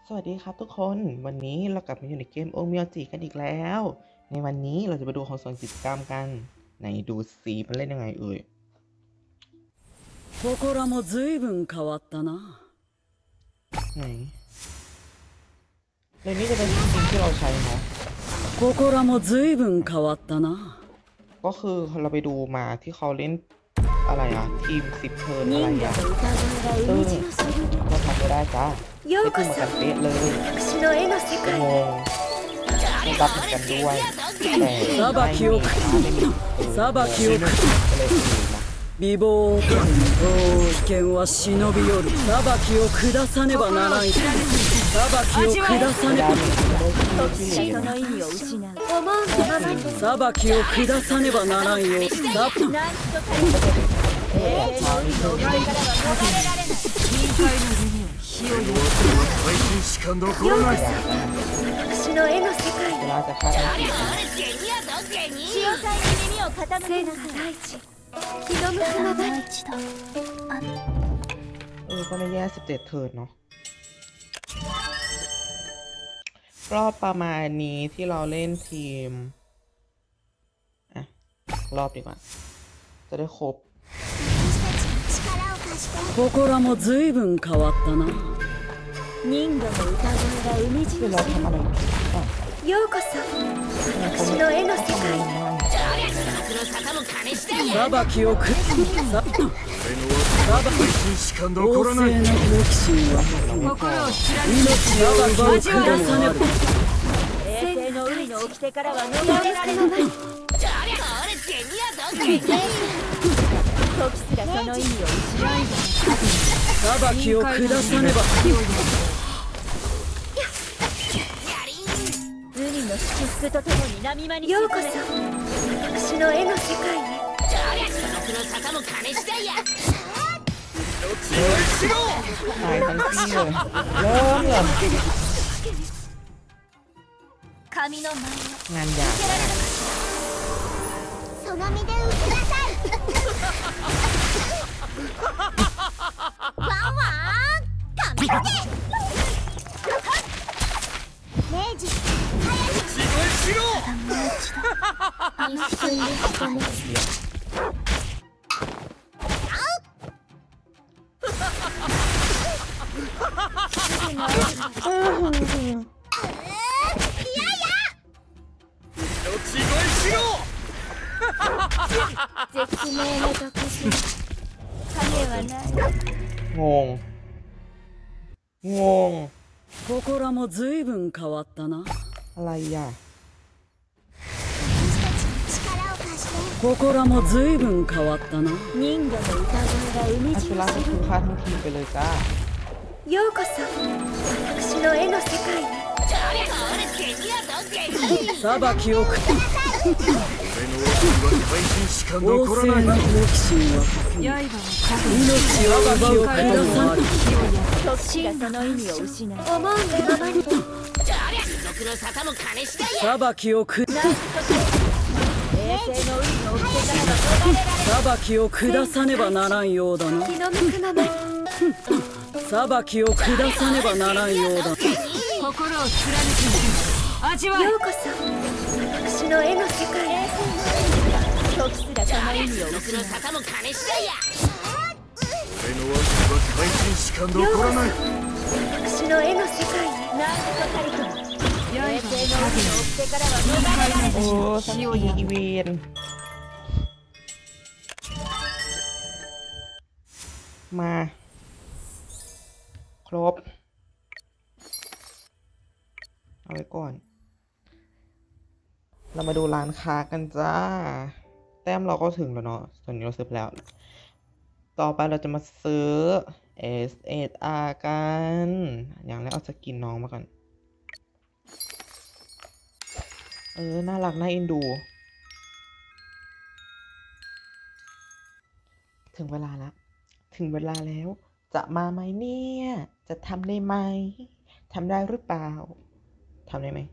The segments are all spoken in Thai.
สวัสดีครับทุกคนวันนี้เรากลับมาอยู่ในเกมโอมิโอจิกันอีกแล้วในวันนี้เราจะไปดูของส่วนกิจกรรมกันไหนดูสีมันเล่นยังไงเอ่ยここらもずいぶん変わったなไหนในนี้จะเป็นทีมที่เราใช้เนาะここらもずいぶん変わったなก็คือเราไปดูมาที่เขาเล่นอะไรอะทีม10 เทิร์นอะไรอะเราทำไม่ได้จ้าไม่คือเหมือนกันเป๊ะเลยงงไม่รับเหมือนกันด้วยแต่裁きを裁きをก็เลยถูกนะ美貌危険は忍び寄る裁きを下さねばならん裁きを下さねば裁きを下さねばならんよしか残らない私の絵の世界เวลาจะฆ่าต้อง潮騒に耳を傾けなさい気の向くままにก็ไม่แย่17 เทิร์นเนาะรอบประมาณนี้ที่เราเล่นทีมอ่ะรอบดีกว่าจะได้ครบここらもずいぶん変わったな人魚の歌声が海地คือにเราทำอะไรอ่ะようこそ私の絵の世界へ裁きをくしか残旺らない盛な好奇心は命を奪う下さねば衛星の海の掟からは逃れられない時すらその意味を失い裁きを下さねば海の祝福とともに波間にようこそ私の絵の世界へตายทั้งที่เลยเริ่มเลย神の舞をงานหยาบมากその身で打ちなさいワンワン神風明治絶命の特殊影はないงงここらもずいぶん変わったなอะไรอ่ะここらもずいぶん変わったな人魚の歌声が海อา地にชุระก็คือฆ่าทั้งทีมไปเลยจ้าようこそ私の絵の世界へ裁きをくしか旺残らない盛な好奇心は命を奪う下さねば時がその意味を失う思うがままに裁きをく衛星の海の掟からは逃れられ裁きを下さねばならんようだな気の向くままに裁きを下さねばならんようだようこそ私の絵の世界へ時すらその意味を失うしか残らない私の絵の世界へなんとかりとも衛星の海の掟からは逃れられないโอ้สักทีอีเวนมาครบเอาไว้ก่อนเรามาดูร้านค้ากันจ้าแต้มเราก็ถึงแล้วเนาะส่วนนี้เราซื้อไปแล้วต่อไปเราจะมาซื้อ SSR กันอย่างแรกเอาสกินน้องมาก่อนน่ารักน่าเอ็นดู ถึงเวลาแล้ว ถึงเวลาแล้ว จะมาไหมเนี่ย จะทำได้ไหม ทำได้หรือเปล่า ทำได้ไหม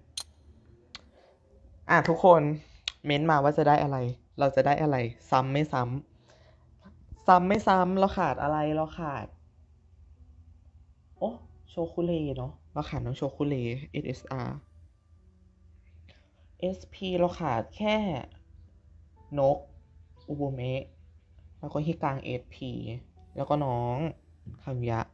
ทุกคน เม้นมาว่าจะได้อะไร เราจะได้อะไร ซ้ำไม่ซ้ำ ซ้ำไม่ซ้ำ เราขาดอะไร เราขาด โอ้คุเลเนาะเราขาดน้องโชคุเล SSR SP เราขาดแค่นกอุโบเมะแล้วก็ฮิกัง SP แล้วก็น้องคังยะ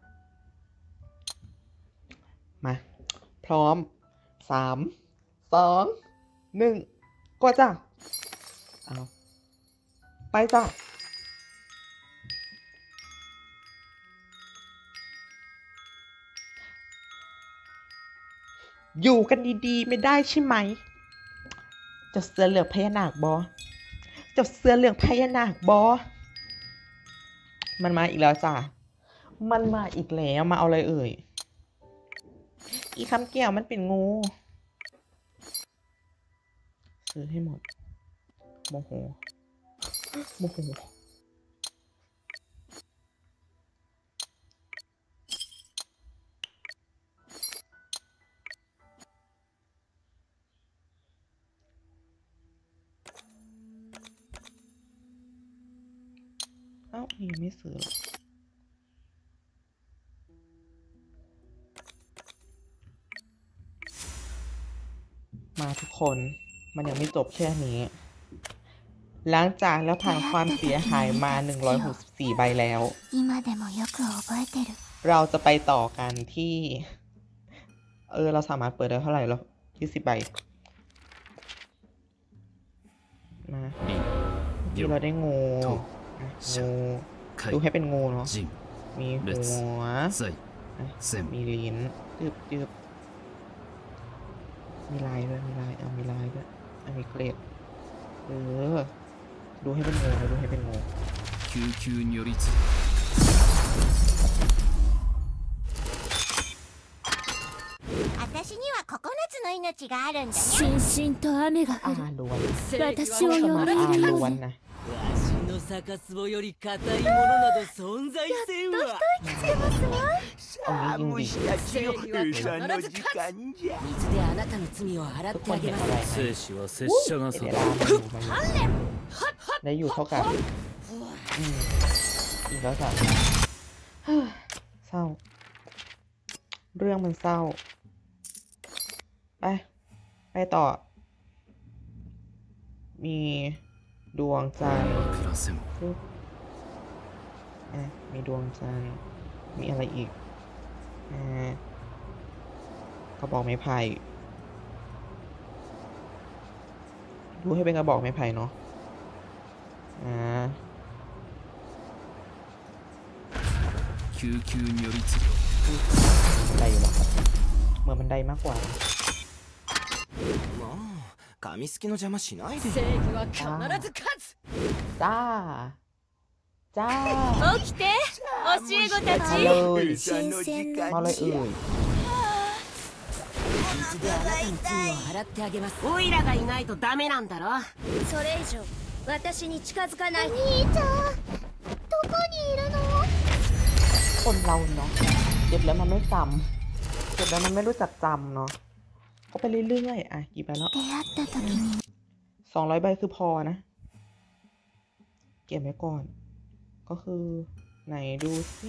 มาพร้อม3 2 1ก็จ้ะเอาไปจ้ะอยู่กันดีๆไม่ได้ใช่ไหมเจ้าเสือเหลืองพญานาคบอเจ้าเสือเหลืองพญานาคบอมันมาอีกแล้วจ้ะมันมาอีกแล้วมาเอาอะไรเอ่ยอีคำแก้วมันเป็นงูซื้อให้หมดโมโหโมโหเอ้ายังไม่ซื้อหรอมาทุกคนมันยังไม่จบแค่นี้หลังจากแล้วผ่านความเสียหายมา164ใบแล้วเราจะไปต่อกันที่เราสามารถเปิดได้เท่าไหร่แล้ว20ใบมาที่เราได้งูดูให้เป็นงูเนาะมีหัวมีลิ้นจืบมีลายด้วยมีลายมีลายด้วยมีเกล็ดดูให้เป็นงูดูให้เป็นงู私には9つの命があるんだよしんしんと雨が降るล้วน私を呼んでいるようにล้วนนะわしの逆壺より硬いものなど存在せんわ寒い日だ正義は必ず勝つ水であなたの罪を洗ってあげます生死は拙者が定めるได้อยู่เท่ากับอีกแล้วจ้ะเศร้าเรื่องมันเศร้าไปต่อมีดวงจันทร์มีดวงจันทร์มีอะไรอีกกระบอกไม้ไผ่ดูให้เป็นกระบอกไม้ไผ่เนาะได้อยู่หรอครับเหมือนมันได้มากกว่า噛みつきの邪魔しないで正義は必ず勝つจ้า起きて教え子たち新鮮なมาเลยเอ่ย水であなたの罪を洗ってあげますオイラがいないとダメなんだろ。 それ以上私に近づかないお兄ちゃんどこにいるのคนเราเนาะเจ็บแล้วมันไม่จำเจ็บแล้วมันไม่รู้จักจำเนาะก็ไปเรื่อยๆกี่ใบแล้ว200ใบคือพอนะเก็บไว้ก่อนก็คือไหนดูสิ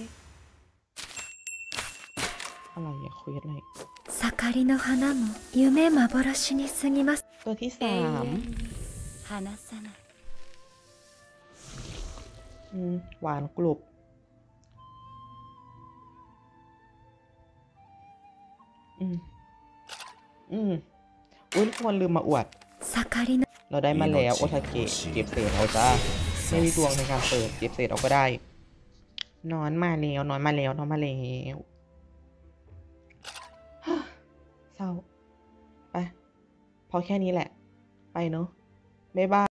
อะไรเควสอะไร盛りの花も夢幻に過ぎますตัวที่3 離さないหวานกรุบอุ้ยทุกคนลืมมาอวดเราได้มาแล้วโอทาเกะเก็บเศษเอาจ้าไม่มีดวงในการเปิดเก็บเศษเอาก็ได้นอนมาแล้วเศร้าไปพอแค่นี้แหละไปเนาะบ๊ายบาย